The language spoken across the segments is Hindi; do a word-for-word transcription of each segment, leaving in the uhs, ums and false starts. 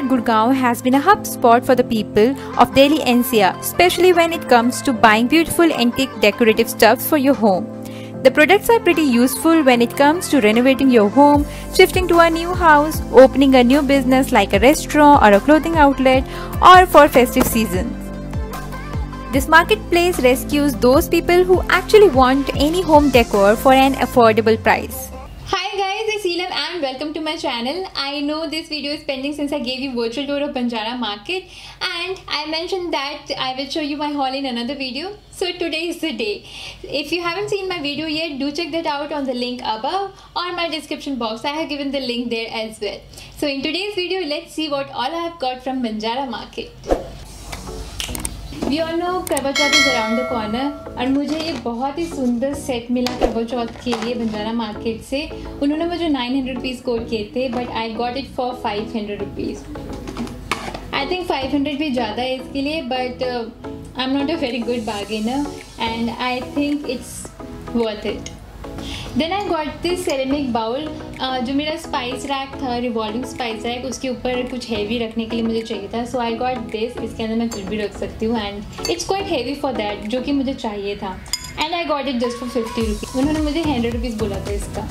Gurgaon has been a hub spot for the people of Delhi N C R, especially when it comes to buying beautiful antique decorative stuffs for your home. The products are pretty useful when it comes to renovating your home, shifting to a new house, opening a new business like a restaurant or a clothing outlet, or for festive season. This marketplace rescues those people who actually want any home decor for an affordable price. Hi guys, it's Elam and welcome to my channel. I know this video is pending since I gave you virtual tour of Banjara market and I mentioned that I will show you my haul in another video. So today is the day. If you haven't seen my video yet, do check that out on the link above or my description box. I have given the link there as well. So in today's video, let's see what all I have got from Banjara market. We all know करवा चौथ is around the corner और मुझे ये बहुत ही सुंदर सेट मिला करवा चौथ के लिए बंजारा मार्केट से. उन्होंने मुझे नाइन हंड्रेड रुपीज़ कोट किए थे but I got it for five hundred rupees. I think five hundred भी ज़्यादा है इसके लिए but I am not a very good bargainer and I think it's worth it. Then I got this ceramic bowl. जो मेरा स्पाइस रैक था, रिवॉल्विंग स्पाइस रैक, उसके ऊपर कुछ हैवी रखने के लिए मुझे चाहिए था. So I got this. इसके अंदर मैं कुछ भी रख सकती हूँ and it's quite heavy for that, जो कि मुझे चाहिए था. And I got it just for fifty rupees. उन्होंने मुझे हंड्रेड रुपीज़ बोला था इसका.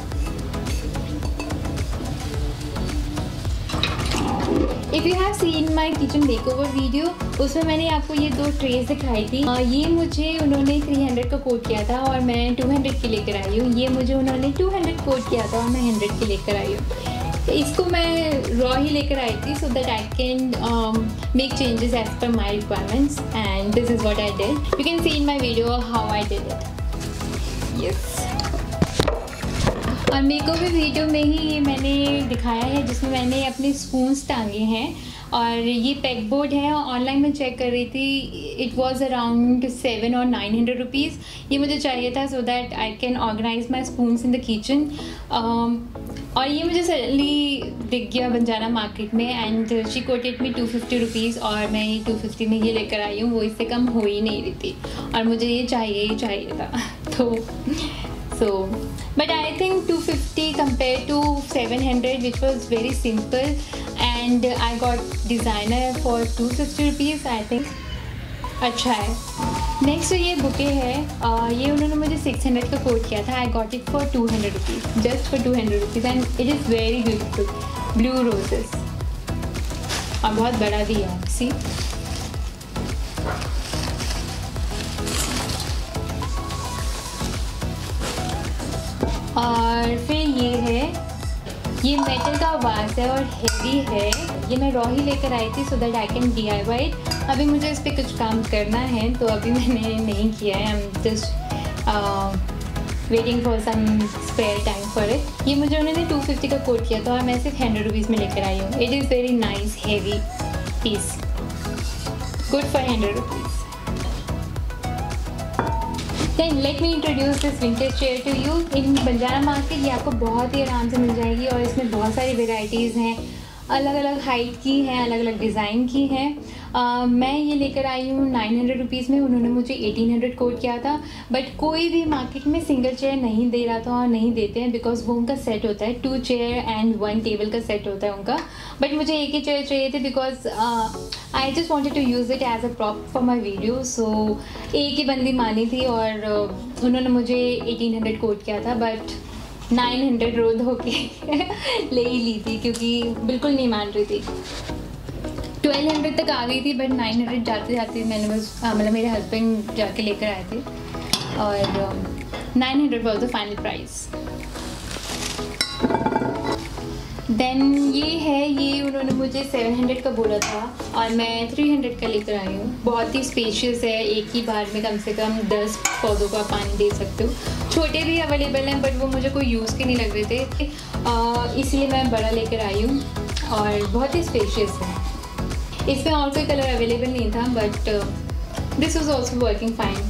If you have seen my kitchen makeover video, उसमें मैंने आपको ये दो ट्रेस दिखाई थी. ये मुझे उन्होंने थ्री हंड्रेड का कोट किया था और मैं टू हंड्रेड की लेकर आई हूँ. ये मुझे उन्होंने टू हंड्रेड कोट किया था और मैं हंड्रेड की लेकर आई हूँ. इसको मैं रॉ ही लेकर आई थी so that I can make changes as per my requirements and this is what I did. You can see in my video how I did it. Yes. और मेकओवर वीडियो में ही ये मैंने दिखाया है जिसमें मैंने अपने स्पून्स टांगे हैं और ये पैक बोर्ड है. ऑनलाइन में चेक कर रही थी, इट वाज अराउंड सेवन और नाइन हंड्रेड रुपीज़. ये मुझे चाहिए था so that I can organize my spoons in the kitchen. और ये मुझे सडनली दिख गया बंजारा मार्केट में and she quoted me two fifty rupees और मैं ये टू फिफ्टी में ये लेकर आई हूँ. वो इससे कम हो ही नहीं रही थी और मुझे ये चाहिए ही चाहिए था. तो so but I think two fifty compared to seven hundred which was very simple and I got designer for two fifty rupees I think. अच्छा है. नेक्स्ट ये बुके है. uh, ये उन्होंने मुझे सिक्स हंड्रेड का कोट किया था. I got it for two hundred rupees just for two hundred rupees and it is very beautiful. Blue roses और बहुत बड़ा भी है. सी और फिर ये है, ये मेटल का वास है और हैवी है. ये मैं रॉ ही लेकर आई थी so that I can D I Y it. अभी मुझे इस पर कुछ काम करना है तो अभी मैंने नहीं किया है. I am just waiting for some spare time for it. ये मुझे उन्होंने टू फिफ्टी का कोट किया था और मैं सिर्फ हंड्रेड रुपीज़ में लेकर आई हूँ. It is very nice heavy piece, good for hundred rupees. Then let me introduce this vintage chair to you. In Banjara market ये आपको बहुत ही आराम से मिल जाएगी और इसमें बहुत सारी वेराइटीज़ हैं. अलग अलग हाइट की हैं, अलग अलग डिज़ाइन की हैं. uh, मैं ये लेकर आई हूँ नाइन हंड्रेड रुपीज़ में. उन्होंने मुझे एटीन हंड्रेड कोट किया था बट कोई भी मार्केट में सिंगल चेयर नहीं दे रहा था और नहीं देते हैं बिकॉज वो उनका सेट होता है. Two chair and one table का सेट होता है उनका. बट मुझे एक ही चेयर चाहिए थे because I just wanted to use it as a prop for my video. So एक ही बंदी मानी थी और uh, उन्होंने मुझे एटीन हंड्रेड कोट किया था बट नाइन हंड्रेड रोड होके ले ही ली थी क्योंकि बिल्कुल नहीं मान रही थी. ट्वेल्व हंड्रेड तक आ गई थी बट नाइन हंड्रेड जाते जाते मैंने बस मतलब मेरे हस्बैंड जाके लेकर आए थे और nine hundred was the final price. Then ये है, ये उन्होंने मुझे सेवन हंड्रेड का बोला था और मैं थ्री हंड्रेड का लेकर आई हूँ. बहुत ही स्पेशियस है. एक ही बार में कम से कम दस पौधों का पानी दे सकते हो. छोटे भी अवेलेबल हैं बट वो मुझे कोई यूज़ के नहीं लग रहे थे इसलिए मैं बड़ा लेकर आई हूँ और बहुत ही स्पेशियस है. इसमें और कोई कलर अवेलेबल नहीं था but this was also working fine.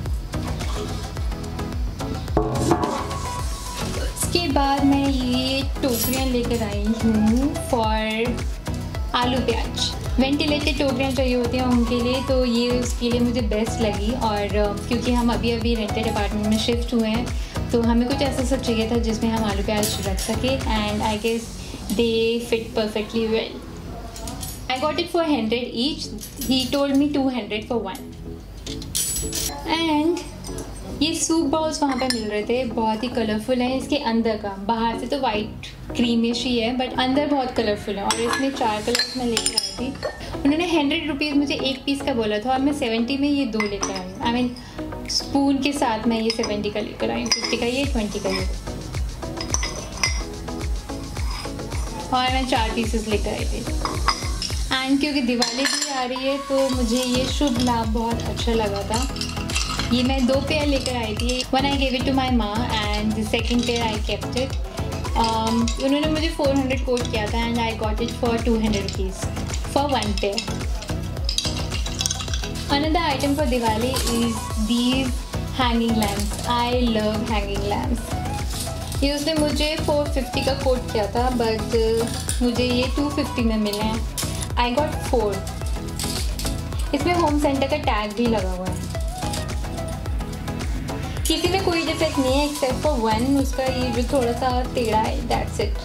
उसके बाद मैं ये टोकरियाँ लेकर आई हूँ फॉर आलू प्याज. वेंटिलेटेड टोकरियाँ चाहिए होती हैं उनके लिए तो ये उसके लिए मुझे बेस्ट लगी. और क्योंकि हम अभी अभी रेंटेड अपार्टमेंट में शिफ्ट हुए हैं तो हमें कुछ ऐसा सब चाहिए था जिसमें हम आलू प्याज रख सके and I guess they fit perfectly well. got it for one hundred each. He told me two hundred for one. And ये सूप बाउल्स वहाँ पे मिल रहे थे, बहुत ही कलरफुल है। इसके अंदर का, बाहर से तो वाइट क्रीमिश ही है बट अंदर बहुत कलरफुल है। और इसमें चार कलर्स में लेकर आई थी। उन्होंने हंड्रेड रुपीज़ मुझे एक पीस का बोला था और मैं सेवेंटी में ये दो लेकर आई हूँ। आई मीन स्पून के साथ मैं ये सेवेंटी का लेकर आई हूँ, फिफ्टी का ये, ट्वेंटी का ये, और मैं चार पीसेस लेकर आई थी। एंड क्योंकि दिवाली भी आ रही है तो मुझे ये शुभ लाभ बहुत अच्छा लगा था। ये मैं दो पेयर लेकर आई थी। One I gave it to my माँ and the second pair I kept it. उन्होंने मुझे फोर हंड्रेड कोट किया था and I got it for two hundred rupees for one pair. Another item for Diwali is these hanging lamps. I love hanging lamps. ये उसने मुझे फोर फिफ्टी का कोट किया था बट मुझे ये टू फिफ्टी में मिले हैं। I got four. इसमें होम सेंटर का टैग भी लगा हुआ है। किसी में कोई डिफेक्ट नहीं है एक्सेप्ट फॉर वन, उसका ये जो थोड़ा सा टेढ़ा है, दैट्स इट।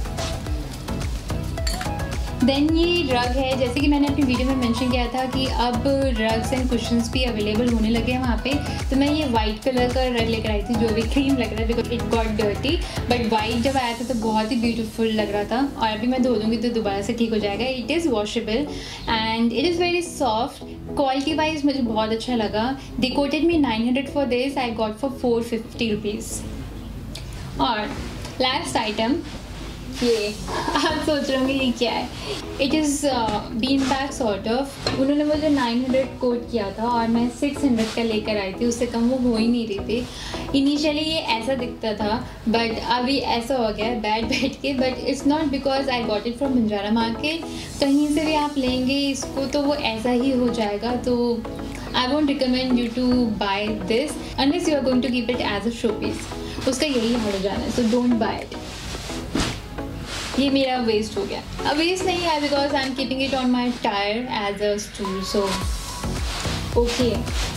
देन ये रग है। जैसे कि मैंने अपनी वीडियो में मेंशन किया था कि अब रग्स एंड कुशन्स भी अवेलेबल होने लगे हैं वहाँ पे, तो मैं ये वाइट कलर का रग लेकर आई थी जो भी क्रीम लग रहा है because it got dirty, but white जब आया था तो बहुत ही ब्यूटीफुल लग रहा था। और अभी मैं धो दूँगी तो दोबारा से ठीक हो जाएगा। It is washable and it is very soft. Quality wise मुझे बहुत अच्छा लगा। They quoted me nine hundred for this, I got for four fifty rupees. और लास्ट आइटम ये, आप सोच रहे होंगे ये क्या है। It is bean bag sort of. उन्होंने मुझे नाइन हंड्रेड कोट किया था और मैं सिक्स हंड्रेड का लेकर आई थी, उससे कम वो हो ही नहीं रही थी। इनिशियली ये ऐसा दिखता था बट अभी ऐसा हो गया है बैठ बैठ के। But it's not because I got it from Banjara market. कहीं से भी आप लेंगे इसको तो वो ऐसा ही हो जाएगा। तो I won't recommend you to buy this unless you are going to keep it as a show piece. उसका यही हाल हो जाना है, सो डोंट बाय इट। ये मेरा वेस्ट हो गया। अब वेस्ट नहीं है because I am keeping it on my tyre as a stool, so okay.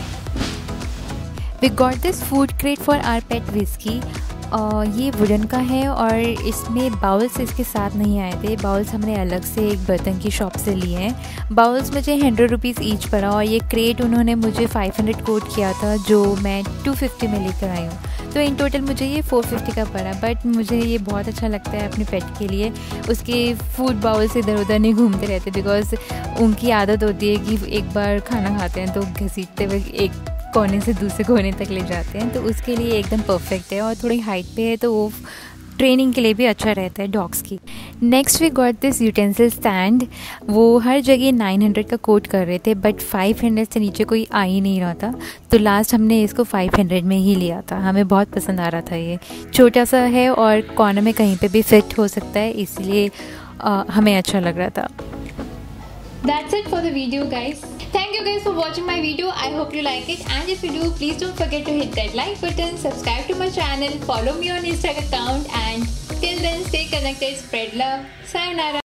We got this food crate for our pet whisky. और ये वुडन का है और इसमें बाउल्स इसके साथ नहीं आए थे। बाउल्स हमने अलग से एक बर्तन की शॉप से लिए हैं। बाउल्स मुझे हंड्रेड रुपीज़ ईच पड़ा और ये क्रेट उन्होंने मुझे फाइव हंड्रेड कोट किया था जो मैं टू फिफ्टी में लेकर आई हूँ। तो इन टोटल मुझे ये फोर फिफ्टी का पड़ा। बट मुझे ये बहुत अच्छा लगता है अपने पेट के लिए। उसके फूड बाउल्स इधर उधर नहीं घूमते रहते बिकॉज उनकी आदत होती है कि एक बार खाना खाते हैं तो घसीटते हुए एक कोने से दूसरे कोने तक ले जाते हैं। तो उसके लिए एकदम परफेक्ट है और थोड़ी हाइट पे है तो वो ट्रेनिंग के लिए भी अच्छा रहता है डॉग्स की। Next we got this utensil stand. वो हर जगह नाइन हंड्रेड का कोट कर रहे थे बट फाइव हंड्रेड से नीचे कोई आ ही नहीं रहा था। तो लास्ट हमने इसको फाइव हंड्रेड में ही लिया था। हमें बहुत पसंद आ रहा था। ये छोटा सा है और कॉर्नर में कहीं पे भी फिट हो सकता है, इसलिए हमें अच्छा लग रहा था। That's it for the video guys. Thank you guys for watching my video. I hope you like it, and if you do, please don't forget to hit that like button, subscribe to my channel, follow me on Instagram account, and till then stay connected, spread love, sayonara.